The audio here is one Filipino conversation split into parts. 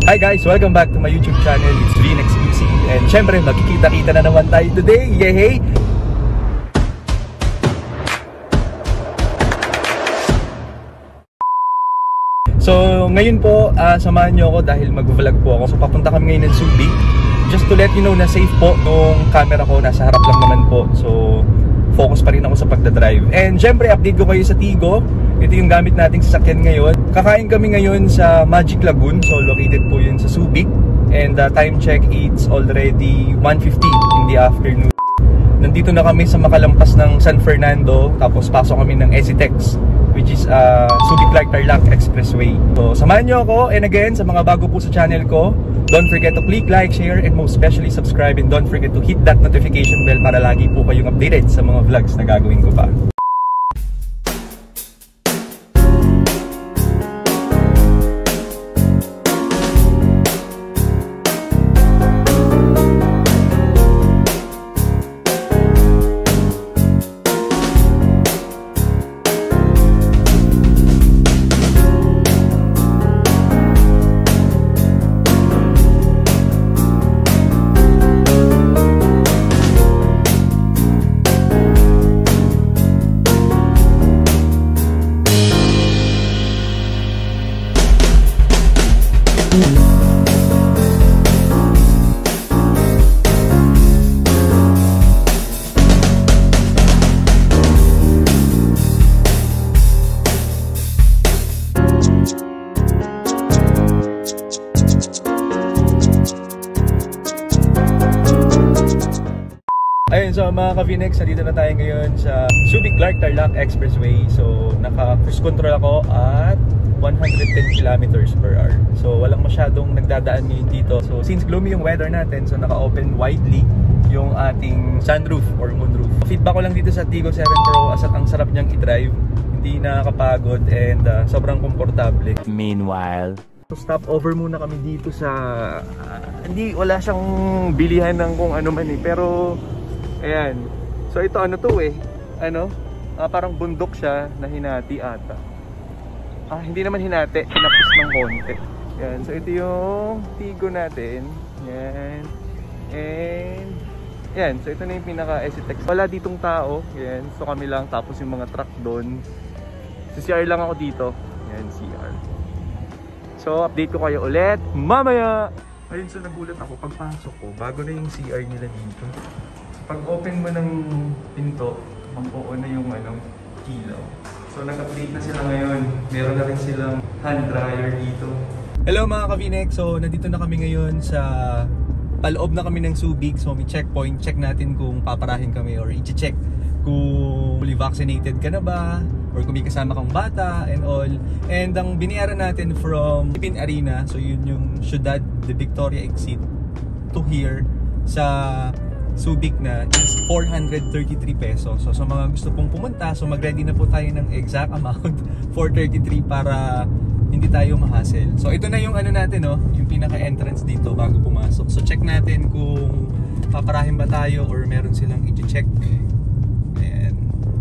Hi guys! Welcome back to my YouTube channel. It's VNXQC. And syempre, magkikita-kita na naman tayo today. Yehey! So, ngayon po, samahan nyo ako dahil mag-vlog po ako. So, papunta kami ngayon ng Subic. Just to let you know na safe po nung camera ko. Nasa harap lang naman po. So, focus pa rin ako sa pagdadrive. And syempre, update ko kayo sa Tigo. Ito yung gamit nating sasakyan ngayon. Kakain kami ngayon sa Magic Lagoon. So, located po yun sa Subic. And time check, it's already 1:50 in the afternoon. Nandito na kami sa makalampas ng San Fernando. Tapos pasok kami ng ECTEX, which is Subic-Clark-Tarlac Expressway. So, samahan nyo ako. And again, sa mga bago po sa channel ko, don't forget to click like, share, and most especially subscribe. And don't forget to hit that notification bell para lagi po kayong updated sa mga vlogs na gagawin ko pa. Ayun, so mga ka-VNX, nandito na tayo ngayon sa Subic-Clark-Tarlac Expressway. So, naka-cruise control ako at 110 kilometers per hour. So, walang masyadong nagdadaan ngayon dito. So, since gloomy yung weather natin, so naka-open widely yung ating sunroof or moonroof. Feedback ko lang dito sa Tigo 7 Pro, as ang sarap niyang i-drive. Hindi nakakapagod and sobrang komportable. Meanwhile, so, stop over muna kami dito sa... wala siyang bilihan ng kung ano man eh. Pero... ayan. So ito ano to eh. Parang bundok siya na hinati ata. Hindi naman hinati, hinapos ng konti. Ayan. So ito yung Tigo natin. Ayan. And ayan. So ito na yung pinaka ECTEX. Wala ditong tao. Ayan. So kami lang. Tapos yung mga truck doon. So CR lang ako dito. Ayan, CR. So update ko kayo ulit mamaya. Ayun, so nagulat ako pagpasok ko. Bago na yung CR nila dito. Pag open mo ng pinto, mag-o na yung ilaw. So nag-update na sila ngayon. Meron na rin silang hand dryer dito. Hello mga ka-VNX! So nandito na kami ngayon sa paloob na kami ng Subic. So may checkpoint. Check natin kung paparahin kami or i-check kung fully vaccinated ka na ba or kung may kasama kang bata and all. And ang binayaran natin from Philippine Arena, so yun yung Ciudad de Victoria exit to here sa Subic na is 433 pesos. So sa mga gusto pong pumunta, so mag-ready na po tayo ng exact amount 433 para hindi tayo ma-hassle. So ito na yung natin, yung pinaka-entrance dito bago pumasok. So check natin kung paparahin ba tayo or meron silang i-check. Ayan.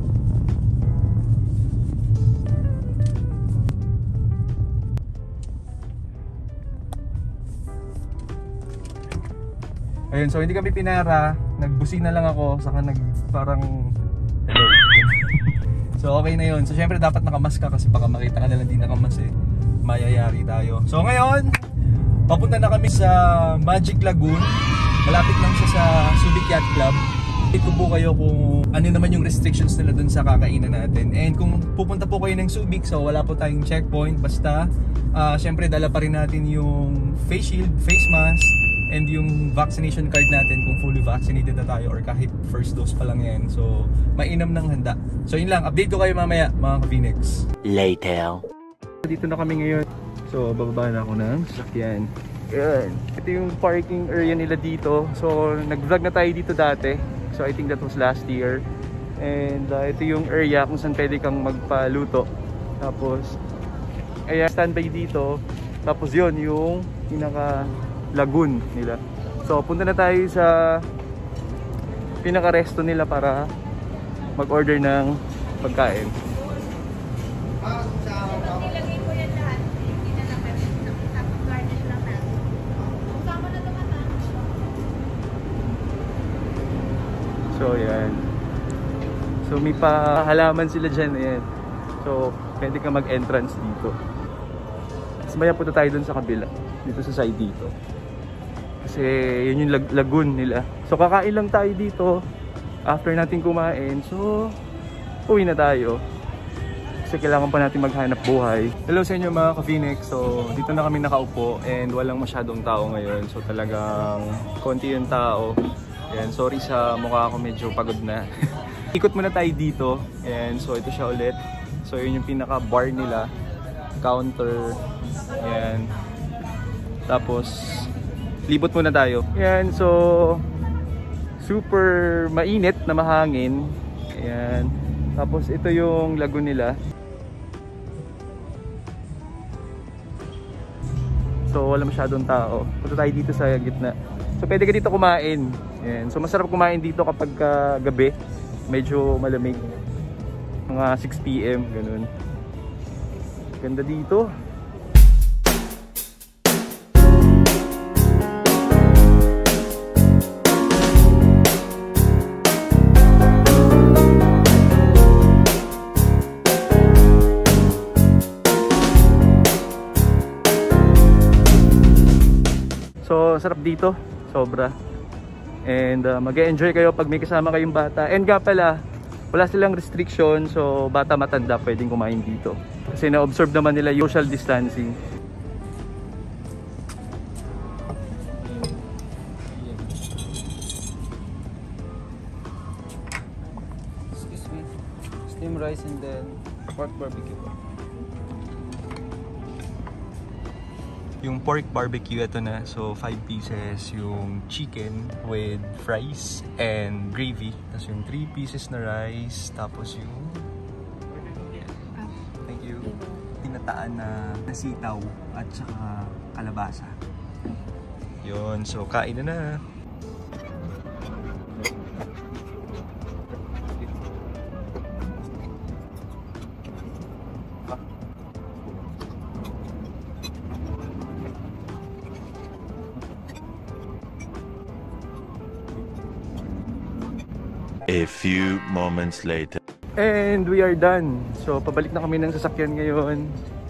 Ayun, so hindi kami pinara, nagbusina lang ako, saka parang hello. So okay na yun. So syempre dapat nakamask ka kasi baka makita ka na lang di nakamas eh. Mayayari tayo. So ngayon, papunta na kami sa Magic Lagoon. Malapit lang siya sa Subic Yacht Club. Ito po kayo kung ano naman yung restrictions nila dun sa kakainan natin. And kung pupunta po kayo ng Subic, so wala po tayong checkpoint. Basta, syempre dala pa rin natin yung face shield, face mask, and yung vaccination card natin kung fully vaccinated na tayo or kahit first dose pa lang yan. So, mainam ng handa. So, yun lang. Update ko kayo mamaya, mga ka-VNX. Later. Dito na kami ngayon. So, bababa na ako ng sasakyan. Yan. Ito yung parking area nila dito. So, nag-vlog na tayo dito dati. So, I think that was last year. And ito yung area kung saan pwede kang magpaluto. Tapos, ayan, standby dito. Tapos yun, yung pinaka-lagoon nila. So, punta na tayo sa pinaka-resto nila para mag-order ng pagkain. So yan. So may pahalaman sila dyan. Ayan. So pwede ka mag-entrance dito. Tapos maya punta tayo dun sa kabila. Dito sa side dito. Kasi yun yung lagoon nila. So kakain lang tayo dito. After natin kumain. So uwi na tayo. Kasi kailangan pa natin maghanap buhay. Hello sa inyo mga ka-Phoenix. So dito na kami nakaupo and walang masyadong tao ngayon. So talagang konti yung tao. Ayan, sorry sa mukha ko, medyo pagod na. Ikot muna tayo dito. Ayan, so ito siya ulit. So yun yung pinaka bar nila. Counter. Ayan. Tapos libot muna tayo. Ayan, so super mainit na mahangin. Ayan. Tapos ito yung lagoon nila. So wala masyadong tao. Punta tayo dito sa gitna. So pwede ka dito kumain. Ayan. So masarap kumain dito kapag gabi. Medyo malamig. Mga 6 PM ganun. Ganda dito. So sarap dito, sobra. And mag-e-enjoy kayo pag may kasama kayong bata. And nga pala, wala silang restriction, so bata matanda pwedeng kumain dito. Kasi na-observe naman nila social distancing. Excuse me. Steam rice and then pork barbecue. Yung pork barbecue, ito na. So 5 pieces yung chicken with fries and gravy. Tapos yung 3 pieces na rice. Tapos yung thank you. Tinataan na sitaw at saka kalabasa. Yun, so kain na. A few moments later. And we are done. So pabalik na kami ng sasakyan ngayon.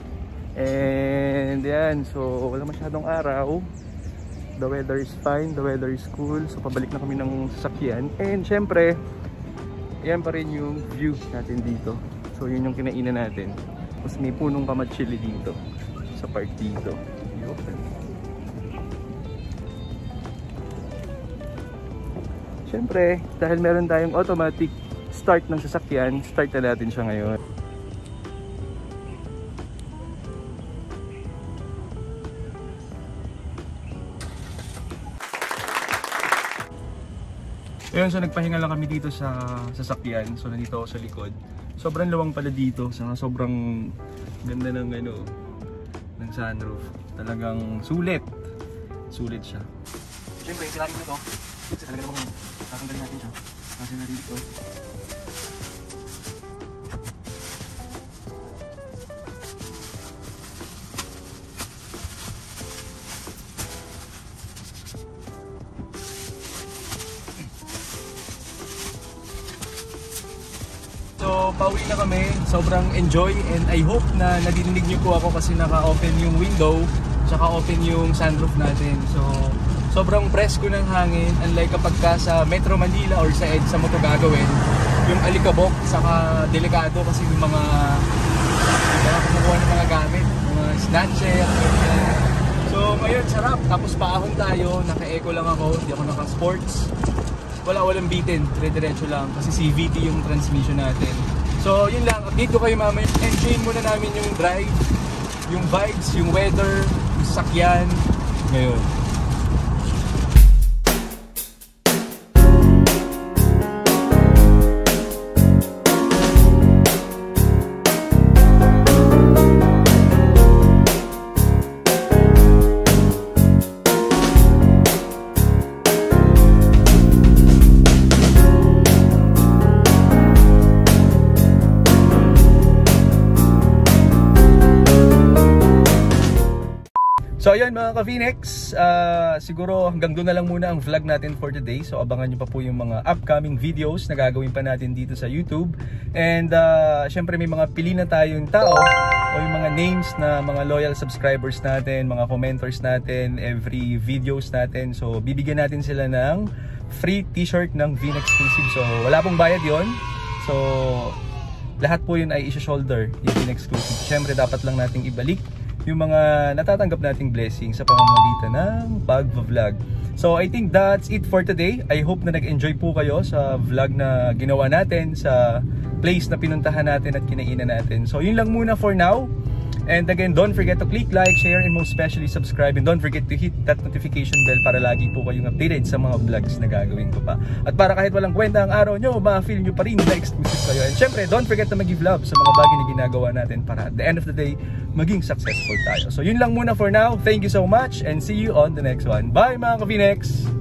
And yan, so wala masyadong araw. The weather is fine, the weather is cool. So pabalik na kami ng sasakyan. And syempre, yan pa rin yung view natin dito. So yun yung kinainan natin. Tapos may punong kamatsili dito sa park dito. Syempre, dahil meron tayong automatic start ng sasakyan, start na natin siya ngayon. Ayun, so nagpahinga lang kami dito sa sasakyan. So nandito ako sa likod. Sobrang luwang pala dito, sobrang ganda ng ng sunroof. Talagang sulit. Sulit siya. Syempre, sirain mo ito. Kasi talaga namang tatanggalin natin siya. Kasi narinig ko. So, pauwi na kami. Sobrang enjoy and I hope na nadidinig niyo po ako kasi naka-open yung window tsaka open yung sunroof natin. So, sobrang presko ng hangin. Unlike kapag ka sa Metro Manila or sa EDSA mo ito gagawin, yung alikabok, saka delikado kasi yung mga kumukuha ng mga gamit, mga snatcher. So, ngayon sarap. Tapos paahon tayo. Naka-eco lang ako. Hindi ako naka-sports. Walang bitin, dire-diretso lang kasi CVT yung transmission natin. So yun lang, update ko kayo mamaya. Enjoy muna namin yung drive, yung vibes, yung weather, yung sasakyan ngayon. So ayun mga ka-Phoenix, siguro hanggang doon na lang muna ang vlog natin for today. So abangan nyo pa po yung mga upcoming videos na gagawin pa natin dito sa YouTube. And syempre may mga pili na tayong tao o yung mga names na mga loyal subscribers natin, mga commenters natin, every videos natin. So bibigyan natin sila ng free t-shirt ng Vin Exclusive. So wala pong bayad yon. So lahat po yun ay isa-shoulder yung Vin Exclusive. Syempre dapat lang nating ibalik yung mga natatanggap nating blessings sa pamamagitan ng pag-vlog. So I think that's it for today. I hope na nag-enjoy po kayo sa vlog na ginawa natin sa place na pinuntahan natin at kinainan natin. So yun lang muna for now. And again, don't forget to click like, share, and most especially subscribe. And don't forget to hit that notification bell para lagi po kayong updated sa mga vlogs na gagawin ko pa. At para kahit walang kwenta ang araw nyo, ma-feel nyo pa rin na exclusive kayo. And syempre, don't forget to mag-give love sa mga bagay na ginagawa natin para at the end of the day, maging successful tayo. So yun lang muna for now. Thank you so much and see you on the next one. Bye mga ka-Phoenix!